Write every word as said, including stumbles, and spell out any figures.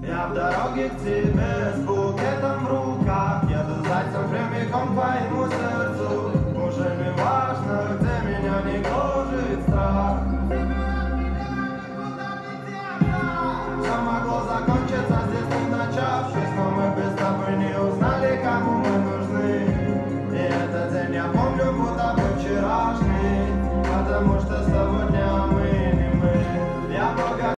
Я в дороге к тебе с букетом в руках, еду зайцем прямиком к твоему сердцу. Уже не важно, где меня не гложет страх. Все могло закончиться